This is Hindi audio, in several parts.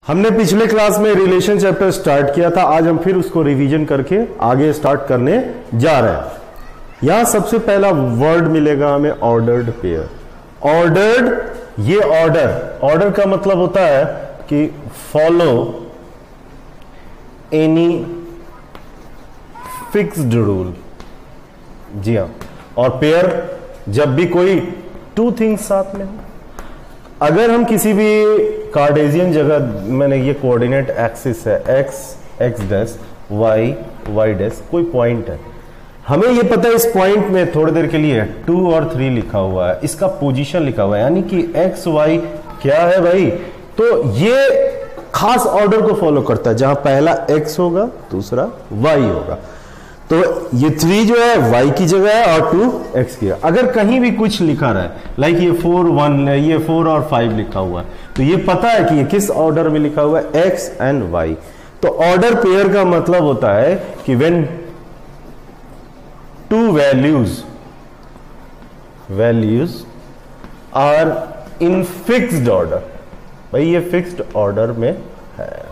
हमने पिछले क्लास में रिलेशन चैप्टर स्टार्ट किया था, आज हम फिर उसको रिवीजन करके आगे स्टार्ट करने जा रहे हैं। यहां सबसे पहला वर्ड मिलेगा हमें ऑर्डर्ड पेयर। ऑर्डर्ड, ये ऑर्डर का मतलब होता है कि फॉलो एनी फिक्स्ड रूल। जी हाँ, और पेयर जब भी कोई टू थिंग्स साथ में हो। अगर हम किसी भी कार्टेशियन जगह, मैंने ये कोऑर्डिनेट एक्सिस है, एक्स डैश, वाई डैश, कोई पॉइंट है, हमें ये पता है इस पॉइंट में थोड़ी देर के लिए 2 और 3 लिखा हुआ है, इसका पोजीशन लिखा हुआ है, यानी कि एक्स वाई क्या है भाई, तो ये खास ऑर्डर को फॉलो करता है जहां पहला एक्स होगा, दूसरा वाई होगा। तो ये 3 जो है y की जगह है और 2 x की है। अगर कहीं भी कुछ लिखा रहा है, लाइक ये 4 1, ये 4 और 5 लिखा हुआ है, तो ये पता है कि ये किस ऑर्डर में लिखा हुआ है, x एंड y। तो ऑर्डर पेयर का मतलब होता है कि when two values are in fixed order, भाई ये फिक्स्ड ऑर्डर में है।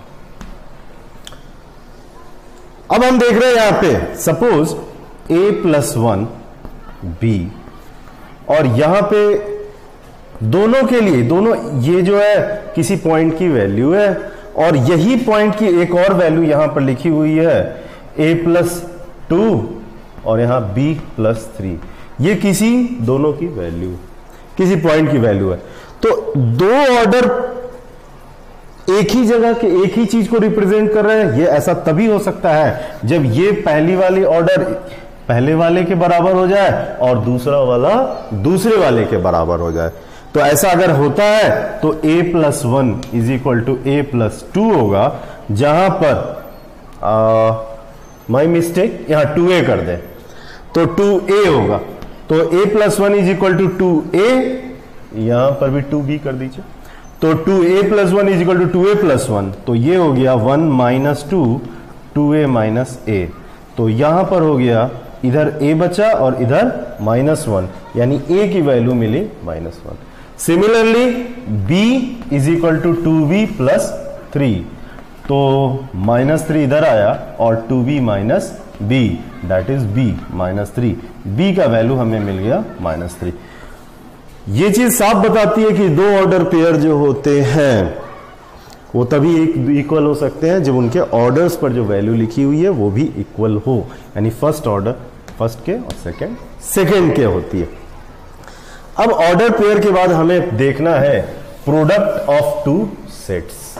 अब हम देख रहे हैं यहां पे सपोज a+1 b, और यहां पे दोनों के लिए, दोनों ये जो है किसी पॉइंट की वैल्यू है, और यही पॉइंट की एक और वैल्यू यहां पर लिखी हुई है a+2 और यहां b+3। ये किसी दोनों की वैल्यू, किसी पॉइंट की वैल्यू है। तो दो ऑर्डर एक ही जगह के एक ही चीज को रिप्रेजेंट कर रहे हैं। ये ऐसा तभी हो सकता है जब ये पहली वाली ऑर्डर पहले वाले के बराबर हो जाए और दूसरा वाला दूसरे वाले के बराबर हो जाए। तो ऐसा अगर होता है तो a+1 = a+2 होगा, जहां पर माई मिस्टेक, यहां 2a कर दे तो 2a होगा। तो a+1 = 2a, यहां पर भी 2b कर दीजिए, तो 2a+1 = 2a+1, तो ये हो गया 1 - 2 2a - a। तो यहां पर हो गया, इधर a बचा और इधर -1, यानी a की वैल्यू मिली -1। सिमिलरली b = 2b + 3, तो -3 इधर आया और 2b - b, that is b -3। b का वैल्यू हमें मिल गया -3। ये चीज साफ बताती है कि दो ऑर्डर पेयर जो होते हैं वो तभी इक्वल हो सकते हैं जब उनके ऑर्डर्स पर जो वैल्यू लिखी हुई है वो भी इक्वल हो, यानी फर्स्ट ऑर्डर फर्स्ट के और सेकंड के होती है। अब ऑर्डर पेयर के बाद हमें देखना है product of two sets.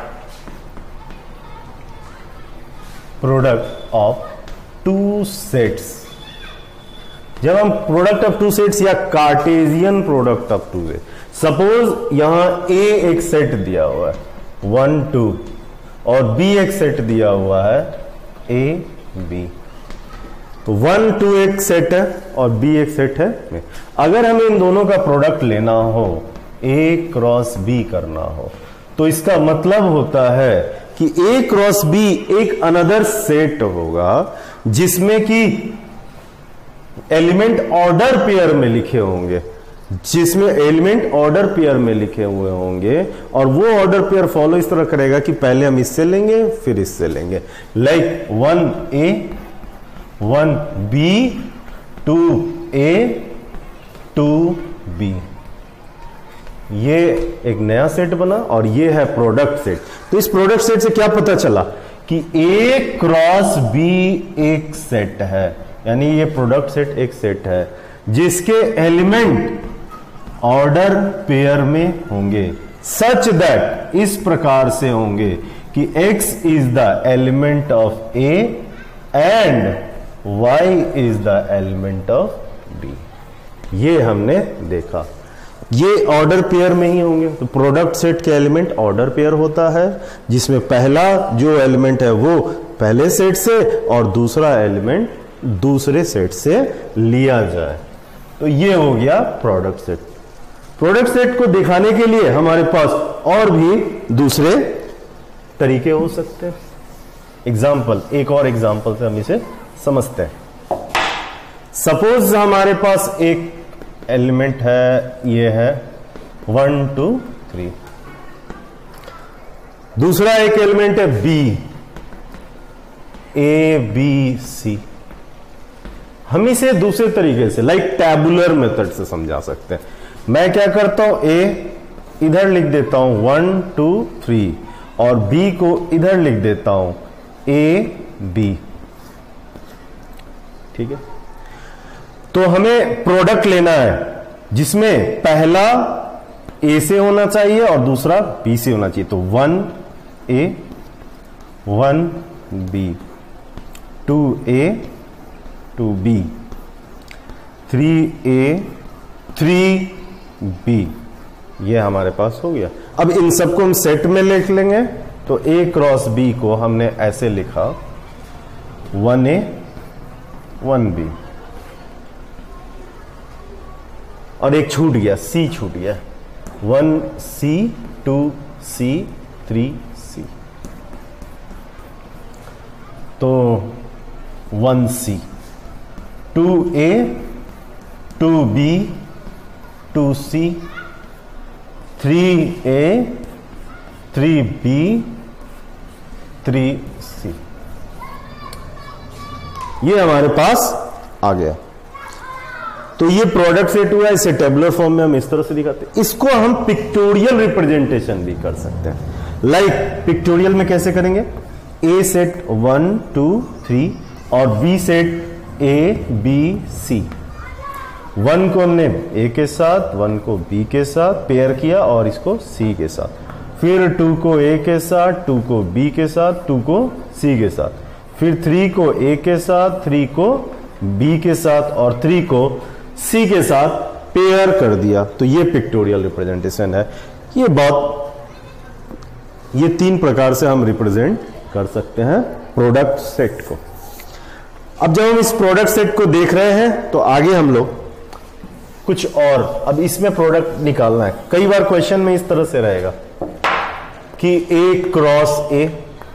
Product of two sets, जब हम प्रोडक्ट ऑफ टू सेट्स या Cartesian product of two set, suppose यहां A एक सेट दिया हुआ है 1 2 और B एक सेट दिया हुआ है A B, तो 1 2 एक सेट है और B एक सेट है। अगर हमें इन दोनों का प्रोडक्ट लेना हो, A क्रॉस B करना हो, तो इसका मतलब होता है कि A क्रॉस B एक अनदर सेट होगा जिसमें कि एलिमेंट ऑर्डर पेयर में लिखे होंगे, जिसमें एलिमेंट ऑर्डर पेयर में लिखे हुए होंगे, और वो ऑर्डर पेयर फॉलो इस तरह करेगा कि पहले हम इससे लेंगे फिर इससे लेंगे, like 1a 1b 2a 2b। ये एक नया सेट बना और ये है प्रोडक्ट सेट। तो इस प्रोडक्ट सेट से क्या पता चला कि A क्रॉस B एक सेट है, यानी ये प्रोडक्ट सेट एक सेट है जिसके एलिमेंट ऑर्डर पेयर में होंगे, सच दैट, इस प्रकार से होंगे कि x is the element of A and y is the element of B। ये हमने देखा, ये ऑर्डर पेयर में ही होंगे। तो प्रोडक्ट सेट के एलिमेंट ऑर्डर पेयर होता है जिसमें पहला जो एलिमेंट है वो पहले सेट से और दूसरा एलिमेंट दूसरे सेट से लिया जाए। तो ये हो गया प्रोडक्ट सेट। प्रोडक्ट सेट को दिखाने के लिए हमारे पास और भी दूसरे तरीके हो सकते हैं। एग्जाम्पल, एक और एग्जाम्पल से हम इसे समझते हैं। सपोज हमारे पास एक एलिमेंट है, ये है 1 2 3। दूसरा एक एलिमेंट है बी, ए बी सी। हम इसे दूसरे तरीके से लाइक टैबुलर मेथड से समझा सकते हैं। मैं क्या करता हूं, ए इधर लिख देता हूं 1 2 3 और बी को इधर लिख देता हूं ए बी। ठीक है, तो हमें प्रोडक्ट लेना है जिसमें पहला ए से होना चाहिए और दूसरा बी से होना चाहिए। तो 1 A 1 B, 2 A 2 B, 3 A 3 B. ये हमारे पास हो गया। अब इन सबको हम सेट में लिख लेंगे। तो ए क्रॉस बी को हमने ऐसे लिखा 1 ए 1 बी, और एक छूट गया, सी छूट गया, 1 सी 2 सी 3 सी। तो 1 सी, 2 A 2 B 2 C, 3 A 3 B 3 सी। ये हमारे पास आ गया। तो ये प्रोडक्ट सेट हुआ। इसे टेबुलर फॉर्म में हम इस तरह से दिखाते हैं। इसको हम पिक्टोरियल रिप्रेजेंटेशन भी कर सकते हैं। लाइक पिक्टोरियल में कैसे करेंगे, ए सेट 1 2 3 और B set A B C. 1 को हमने ए के साथ, 1 को बी के साथ पेयर किया और इसको सी के साथ, फिर 2 को ए के साथ, 2 को बी के साथ, 2 को सी के साथ, फिर 3 को ए के साथ, 3 को बी के साथ और 3 को सी के साथ पेयर कर दिया। तो ये पिक्टोरियल रिप्रेजेंटेशन है। ये 3 प्रकार से हम रिप्रेजेंट कर सकते हैं प्रोडक्ट सेट को। अब जब हम इस प्रोडक्ट सेट को देख रहे हैं तो आगे हम लोग कुछ और, अब इसमें प्रोडक्ट निकालना है। कई बार क्वेश्चन में इस तरह से रहेगा कि A cross A,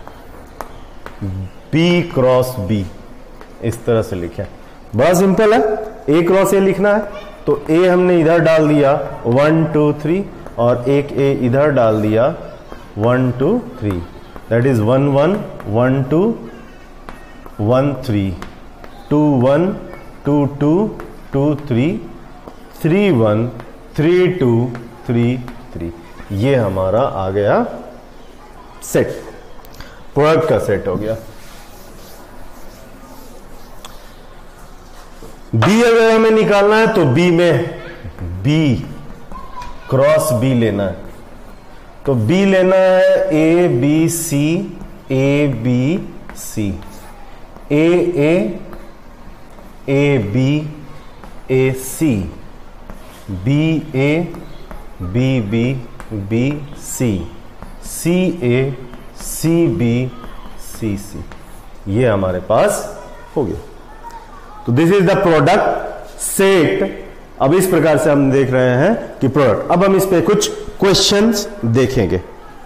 B cross B, इस तरह से लिखे। बड़ा सिंपल है, ए क्रॉस ए लिखना है तो ए हमने इधर डाल दिया 1 2 3 और एक ए इधर डाल दिया 1 2 3, दैट इज 1 1 1 2 1 3, 2 1 2 2 2 3 3 1 3 2 3 3। ये हमारा आ गया सेट, प्रोडक्ट का सेट हो गया। बी अगर हमें निकालना है तो बी में बी क्रॉस बी लेना है। तो बी लेना है A B C, A B C, A B A C, B A B B B C, C A C B C C. ये हमारे पास हो गया। तो this is the product set. अब इस प्रकार से हम देख रहे हैं कि प्रोडक्ट। अब हम इस पे कुछ क्वेश्चंस देखेंगे।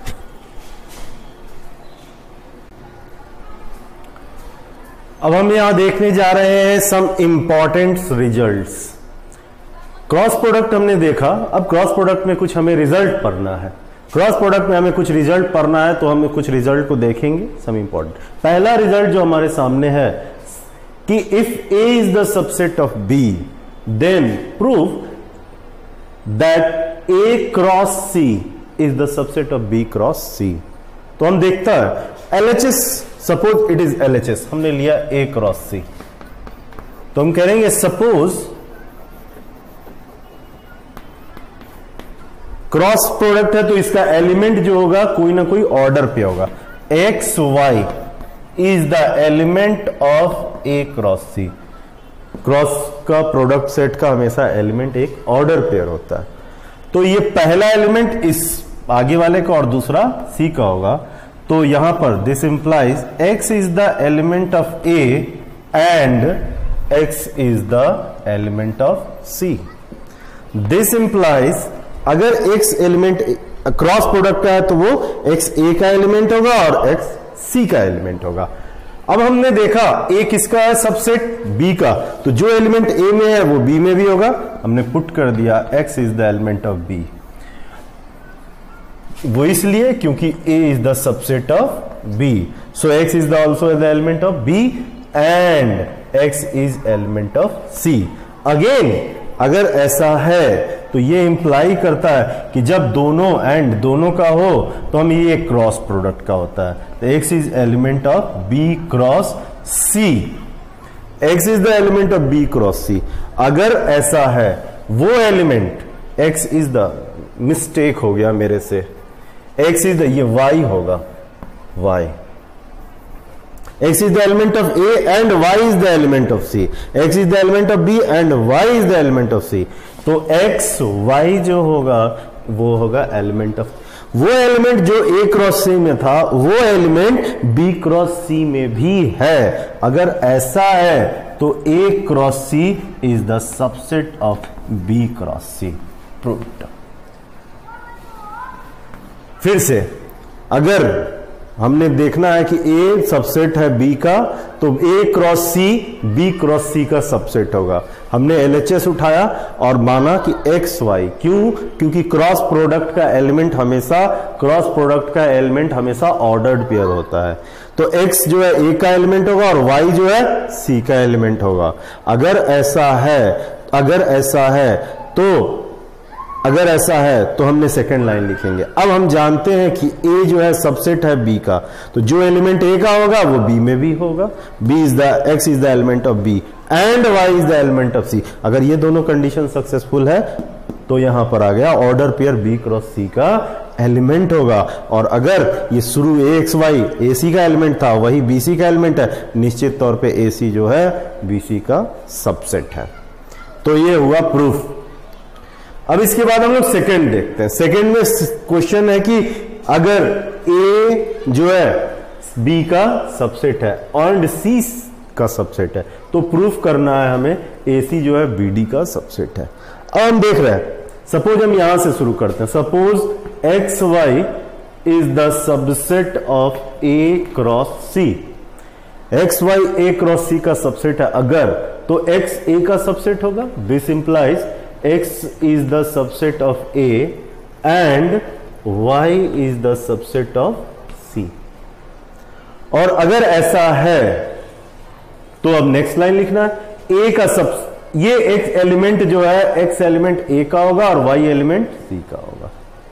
अब हम यहां देखने जा रहे हैं some important results. Cross product हमने देखा, अब क्रॉस प्रोडक्ट में कुछ हमें रिजल्ट पढ़ना है। क्रॉस प्रोडक्ट में हमें कुछ रिजल्ट पढ़ना है तो हम कुछ रिजल्ट को देखेंगे, सम इंपॉर्टेंट। पहला रिजल्ट जो हमारे सामने है कि if A is the subset of B then prove that A cross C is the subset of B cross C. तो हम देखता है LHS, suppose it is LHS, हमने लिया ए क्रॉस सी, तो हम करेंगे सपोज क्रॉस प्रोडक्ट है तो इसका एलिमेंट जो होगा कोई ना कोई ऑर्डर पे होगा। X Y is the element of A cross C. Cross का प्रोडक्ट सेट का हमेशा एलिमेंट एक ऑर्डर पेयर होता है। तो ये पहला एलिमेंट इस आगे वाले का और दूसरा सी का होगा। तो यहां पर this implies X is the element of A and X is the element of C. This implies अगर x एलिमेंट क्रॉस प्रोडक्ट का है तो वो x a का एलिमेंट होगा और x c का एलिमेंट होगा। अब हमने देखा a किसका है, सबसेट b का, तो जो एलिमेंट a में है वो b में भी होगा। हमने पुट कर दिया x is the element of b। वो इसलिए क्योंकि A is the subset of B, so X is the also the element of B and X is element of C। Again अगर ऐसा है तो ये इंप्लाई करता है कि जब दोनों एंड दोनों का हो तो हम ये क्रॉस प्रोडक्ट का होता है। तो X is element of B cross C, X is the element of B cross C। अगर ऐसा है वो element X is the, mistake हो गया मेरे से, X इज द, ये Y होगा, Y, X is the element of A and Y is the element of C, X is the element of B and Y is the element of C। तो X Y जो होगा वो होगा एलिमेंट ऑफ, वो एलिमेंट जो A क्रॉस C में था वो एलिमेंट B क्रॉस C में भी है। अगर ऐसा है तो A cross C is the subset of B cross C, proved. फिर से अगर हमने देखना है कि A सबसेट है B का, तो A cross C B cross C का सबसेट होगा। हमने LHS उठाया और माना कि XY, क्यों? क्योंकि क्रॉस प्रोडक्ट का एलिमेंट हमेशा ऑर्डर्ड पेयर होता है। तो X जो है A का एलिमेंट होगा और Y जो है C का एलिमेंट होगा। अगर ऐसा है तो हमने सेकेंड लाइन लिखेंगे। अब हम जानते हैं कि A जो है सबसेट है B का, तो जो एलिमेंट A का होगा वो B में भी होगा। X is the element of B and Y is the element of C। अगर ये दोनों कंडीशन सक्सेसफुल है तो यहां पर आ गया order pair B cross C का एलिमेंट होगा। और अगर ये शुरू AXY AC का एलिमेंट था, वही BC का एलिमेंट है, निश्चित तौर पे AC जो है BC का सबसेट है। तो ये हुआ प्रूफ। अब इसके बाद हम लोग सेकंड देखते हैं। सेकंड में क्वेश्चन है कि अगर A जो है B का सबसेट है और C का सबसेट है तो प्रूफ करना है हमें AC जो है BD का सबसेट है। अब हम देख रहे हैं, सपोज हम यहां से शुरू करते हैं। Suppose XY is the subset of A cross C। XY A cross C का सबसेट है अगर, तो X A का सबसेट होगा। This implies X is the subset of A and Y is the subset of C। और अगर ऐसा है तो अब नेक्स्ट लाइन लिखना है A का ये X एलिमेंट जो है X एलिमेंट A का होगा और Y एलिमेंट C का होगा।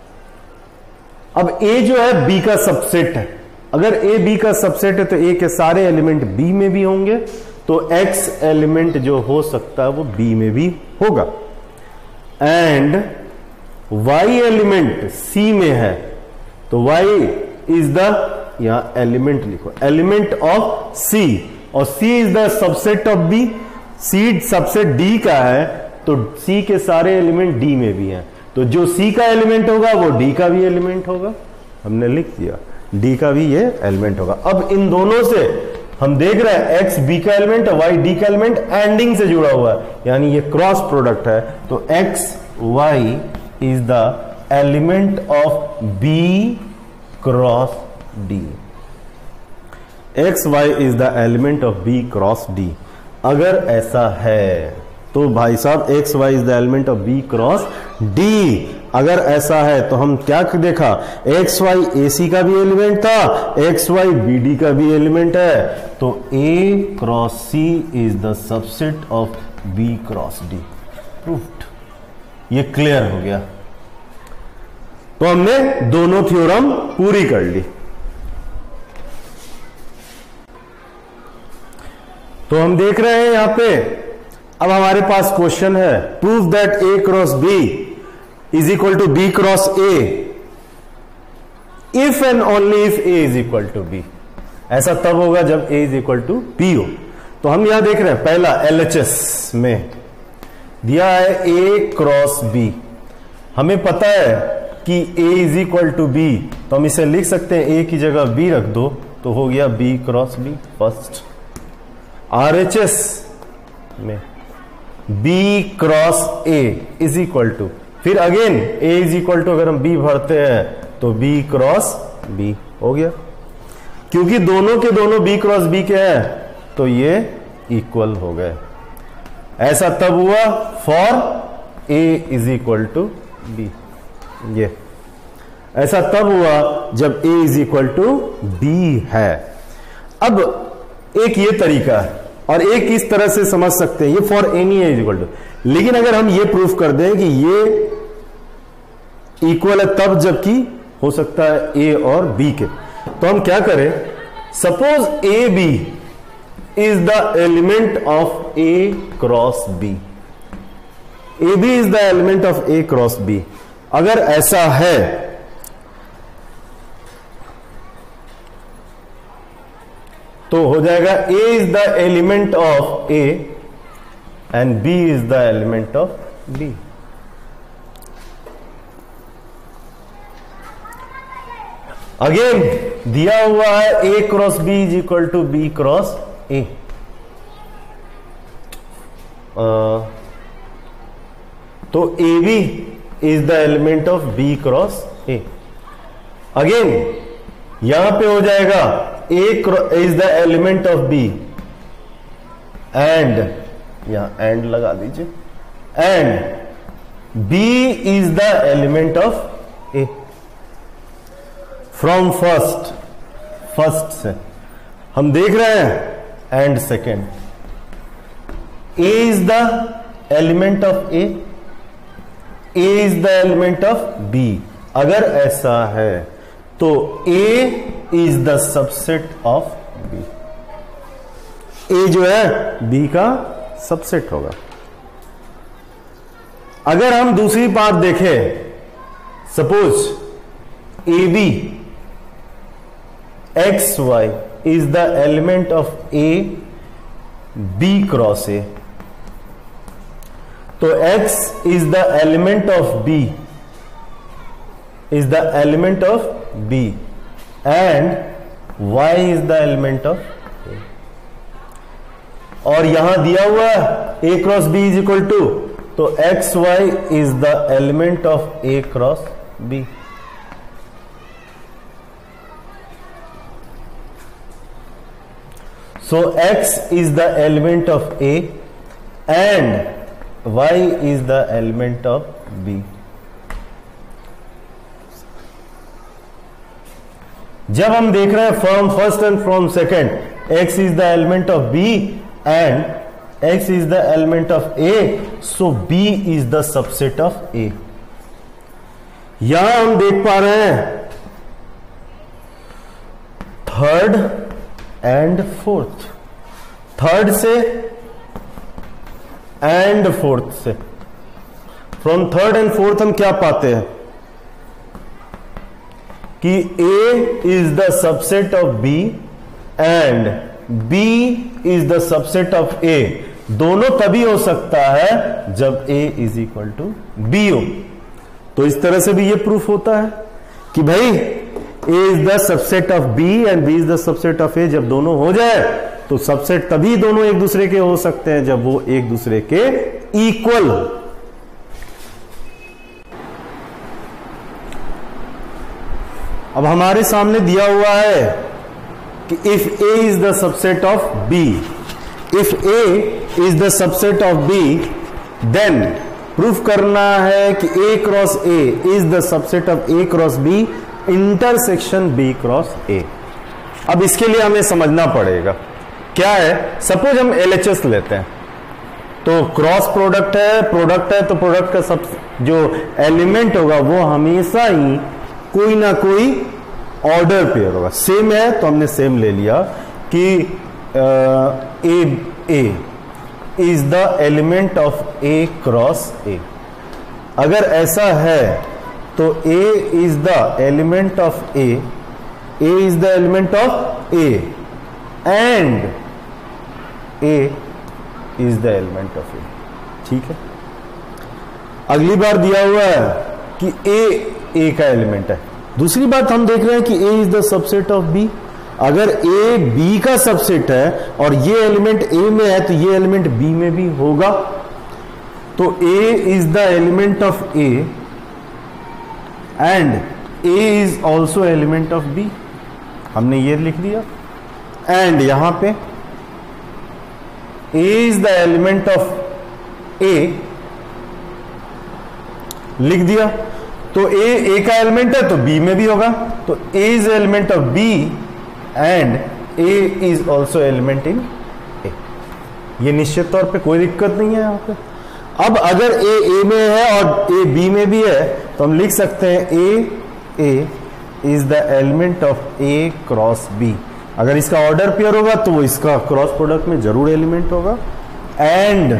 अब A जो है B का सबसेट है। अगर A B का सबसेट है तो A के सारे एलिमेंट B में भी होंगे, तो X एलिमेंट जो हो सकता है वो B में भी होगा। एंड Y एलिमेंट C में है तो Y इज द, यहां एलिमेंट लिखो, एलिमेंट ऑफ C, और C is the subset of B। C subset D का है तो C के सारे एलिमेंट D में भी हैं, तो जो C का एलिमेंट होगा वो D का भी एलिमेंट होगा। हमने लिख दिया D का भी ये एलिमेंट होगा। अब इन दोनों से हम देख रहे हैं X B का एलिमेंट है, Y D का एलिमेंट एंडिंग से जुड़ा हुआ है, यानी ये क्रॉस प्रोडक्ट है। तो X Y is the element of B cross D। X Y is the element of B cross D। अगर ऐसा है तो भाई साहब X Y is the element of B cross D। अगर ऐसा है तो हम क्या देखा, XY AC का भी एलिमेंट था, XY BD का भी एलिमेंट है, तो A cross C is the subset of B cross D। Proved. ये क्लियर हो गया। तो हमने दोनों थ्योरम पूरी कर ली। तो हम देख रहे हैं यहां पे, अब हमारे पास क्वेश्चन है, prove that A cross B is equal to B cross A if and only if A is equal to B। ऐसा तब होगा जब A is equal to B हो। तो हम यहां देख रहे हैं, पहला LHS में दिया है A क्रॉस B। हमें पता है कि A is equal to B, तो हम इसे लिख सकते हैं A की जगह B रख दो तो हो गया B cross B first. RHS में B cross A is equal to, फिर again A is equal to, अगर हम B भरते हैं तो B क्रॉस B हो गया। क्योंकि दोनों के दोनों B क्रॉस B के हैं तो ये इक्वल हो गए। ऐसा तब हुआ for A is equal to B। ये ऐसा तब हुआ जब a is equal to B है। अब एक ये तरीका है और एक इस तरह से समझ सकते हैं, ये for any is equal to. लेकिन अगर हम ये प्रूफ कर दें कि ये इक्वल है तब जबकि हो सकता है ए और बी के, तो हम क्या करें, suppose A B is the element of A cross B, A B is the element of A cross B. अगर ऐसा है तो हो जाएगा A is the element of A and B is the element of B. Again दिया हुआ है A cross B is equal to B cross A. तो A B is the element of B cross A. Again यहां पे हो जाएगा A is the element of B and, यहां एंड लगा दीजिए, and B is the element of A. From first से हम देख रहे हैं and second, A is the element of A is the element of B. अगर ऐसा है तो A is the subset of B, A जो है बी का सबसेट होगा। अगर हम दूसरी बात देखें, suppose A B X Y is the element of A B cross A, तो x is the element of b, is the element of b and y is the element of a। और यहां दिया हुआ है a cross b is equal to, तो x y is the element of a cross b। So x is the element of a and y is the element of b। जब हम देख रहे हैं from first and from second, x is the element of b and x is the element of a, so b is the subset of a। यहां हम देख पा रहे हैं थर्ड एंड फोर्थ, थर्ड से एंड फोर्थ से। फ्रॉम थर्ड एंड फोर्थ हम क्या पाते हैं कि A is the subset of B and B is the subset of A। दोनों तभी हो सकता है जब A is equal to B हो। तो इस तरह से भी ये प्रूफ होता है कि भाई A is the subset of B and B is the subset of A। जब दोनों हो जाए तो सबसेट तभी दोनों एक दूसरे के हो सकते हैं जब वो एक दूसरे के इक्वल हो। अब हमारे सामने दिया हुआ है कि if A is the subset of B, if A is the subset of B, then proof करना है कि A cross A is the subset of A cross B intersection B cross A। अब इसके लिए हमें समझना पड़ेगा क्या है। सपोज हम LHS लेते हैं, तो क्रॉस प्रोडक्ट है तो प्रोडक्ट का सब जो एलिमेंट होगा वो हमेशा ही कोई ना कोई ऑर्डर पेयर होगा। सेम है तो हमने सेम ले लिया कि A is the element of A cross A। अगर ऐसा है तो A is the element of A is the element of A and A is the element of A। ठीक है, अगली बार दिया हुआ है कि A का एलिमेंट है। दूसरी बात हम देख रहे हैं कि A is the subset of B। अगर A B का सबसेट है और ये एलिमेंट A में है तो ये एलिमेंट B में भी होगा। तो A is the element of A and A is also element of B। हमने ये लिख दिया एंड यहां पे A is the element of A लिख दिया। तो ए का एलिमेंट है तो बी में भी होगा, तो A is element of B and A is also element in A. ये निश्चित तौर पे कोई दिक्कत नहीं है यहाँ पे। अब अगर ए में है और ए बी में भी है तो हम लिख सकते हैं A is the element of A cross B. अगर इसका ऑर्डर पेयर होगा तो वो इसका क्रॉस प्रोडक्ट में जरूर एलिमेंट होगा। And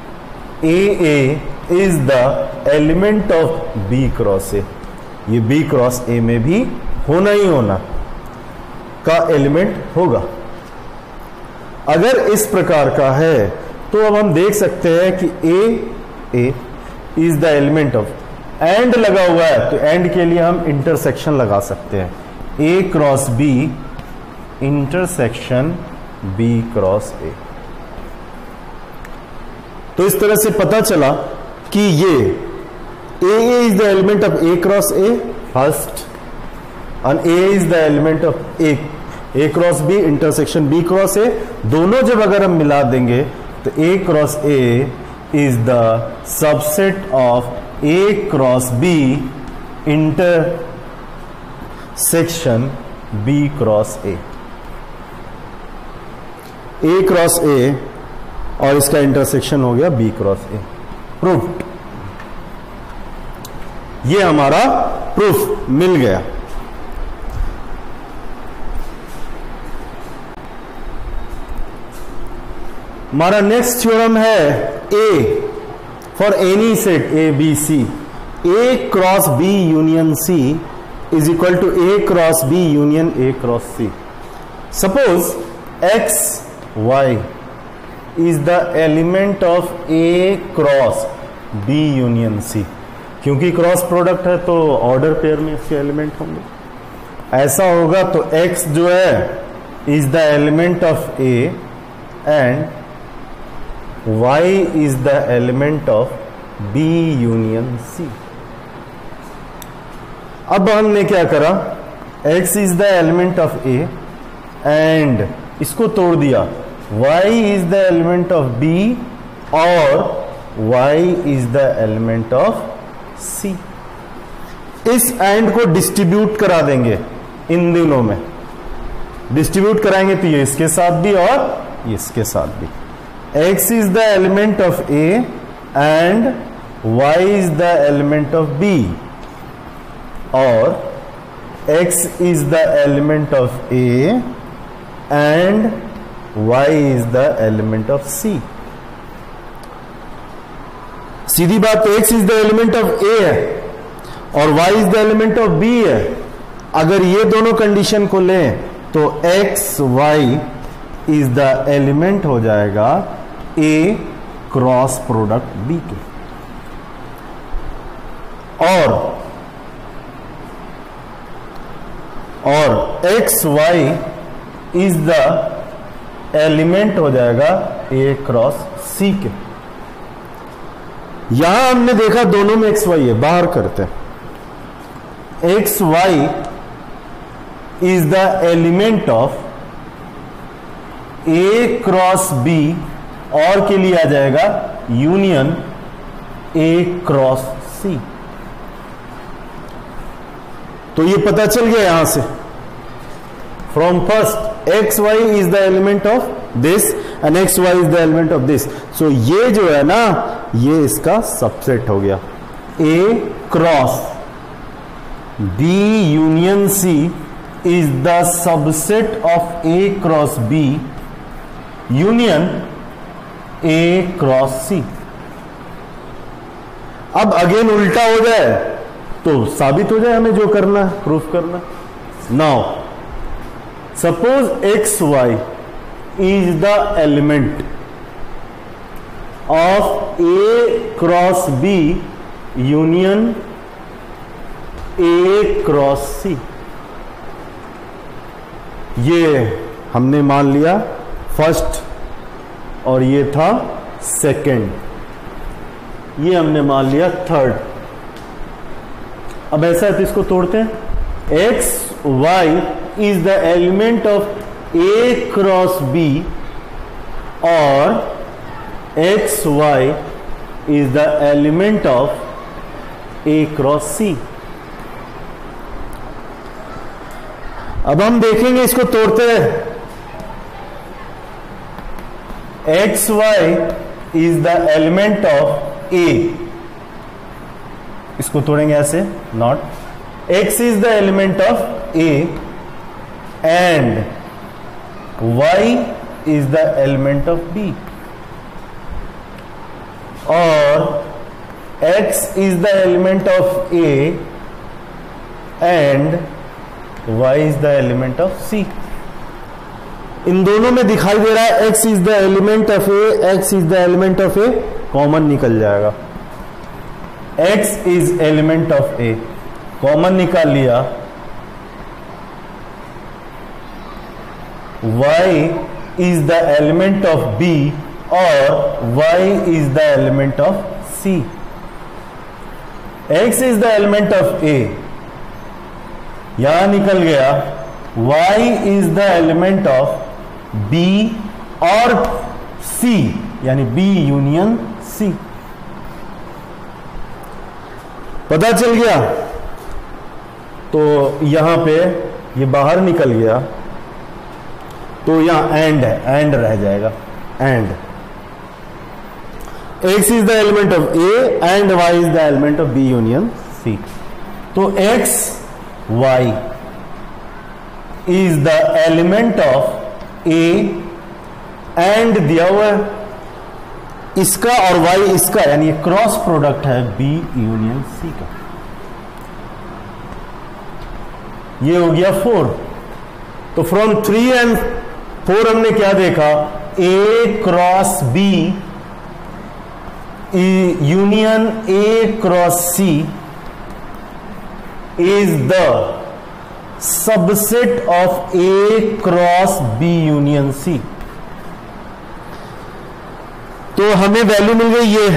A is the element of B cross A, ये बी क्रॉस ए में भी होना ही होना का एलिमेंट होगा। अगर इस प्रकार का है तो अब हम देख सकते हैं कि A is the element of, and लगा हुआ है तो एंड के लिए हम इंटरसेक्शन लगा सकते हैं, A cross B intersection B cross A. तो इस तरह से पता चला कि ये A is the element of A cross A first and A is the element of A cross B intersection B cross A. दोनों जब अगर हम मिला देंगे तो A cross A is the subset of A cross B intersection B cross A. A cross A और इसका इंटरसेक्शन हो गया बी क्रॉस ए। प्रूफ, ये हमारा प्रूफ मिल गया। हमारा नेक्स्ट थ्योरम है A for any set A B C, A cross B union C is equal to A cross B union A cross C. Suppose x Y is the element of A cross B union C. क्योंकि क्रॉस प्रोडक्ट है तो ऑर्डर पेयर में इसके एलिमेंट होंगे। ऐसा होगा तो x जो है is the element of A and y is the element of b union c। अब हमने क्या करा, x is the element of a and इसको तोड़ दिया, y is the element of b और y is the element of c। इस एंड को डिस्ट्रीब्यूट करा देंगे, इन दिनों में डिस्ट्रीब्यूट कराएंगे तो ये इसके साथ भी और ये इसके साथ भी। x is the element of a and y is the element of b और x is the element of a and y is the element of c। सीधी बात, x is the element of a है और y is the element of b है। अगर ये दोनों कंडीशन को लें तो x y is the element हो जाएगा a क्रॉस प्रोडक्ट b के, और x y is the element हो जाएगा a क्रॉस c के। यहां हमने देखा दोनों में x y है, बाहर करते हैं। x y is the element of a cross b और के लिए आ जाएगा यूनियन a क्रॉस c। तो ये पता चल गया यहां से from first x Y is the element of this and x Y is the element of this. So ये जो है ना ये इसका सबसेट हो गया, A cross B union C is the subset of A cross B union A cross C. अब अगेन उल्टा हो जाए तो साबित हो जाए हमें जो करना है, प्रूफ करना। Now suppose x Y is the element of A cross B union A cross C. ये हमने मान लिया फर्स्ट और ये था सेकंड, ये हमने मान लिया थर्ड। अब ऐसा है तो इसको तोड़ते हैं। X Y is the element of A cross B और x Y is the element of A cross C. अब हम देखेंगे इसको तोड़ते हैं। X Y is the element of A, इसको तोड़ेंगे ऐसे, not x is the element of A and y is the element of B, और x is the element of A and y is the element of C। इन दोनों में दिखाई दे रहा है x is the element of A, x is the element of A, common निकल जाएगा। x is element of A, common निकाल लिया। y is the element of B और y is the element of C। x is the element of A, यहां निकल गया। y is the element of B और C, यानी B यूनियन C। पता चल गया? तो यहां पे ये बाहर निकल गया, तो यहां एंड है, एंड रह जाएगा, and x is the element of A and y is the element of B union C। तो x y is the element of A and दिया हुआ है इसका और y इसका, यानी ये क्रॉस प्रोडक्ट है B यूनियन C का। ये हो गया 4। तो फ्रॉम 3 एंड 4 हमने क्या देखा? A cross B union A cross C is the subset of A cross B union C। तो हमें वैल्यू मिल गई ये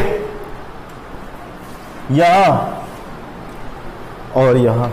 यहां और यहां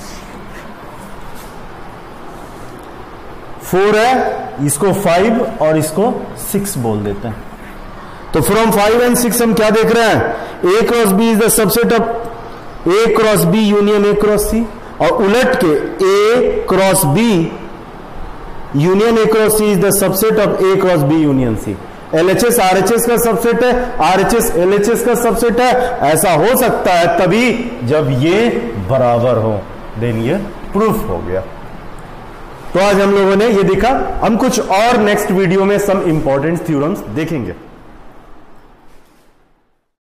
4 है, इसको 5 और इसको 6 बोल देते हैं। तो फ्रॉम 5 एंड 6 हम क्या देख रहे हैं? A cross B is the subset of A cross B union A cross C, और उलट के A cross B union A cross C is the subset of A cross B union C। LHS RHS का सबसेट है, RHS LHS का सबसेट है। ऐसा हो सकता है तभी जब ये बराबर हो, देन ये प्रूफ हो गया। तो आज हम लोगों ने ये देखा। हम कुछ और नेक्स्ट वीडियो में सम इंपॉर्टेंट थ्योरम्स देखेंगे।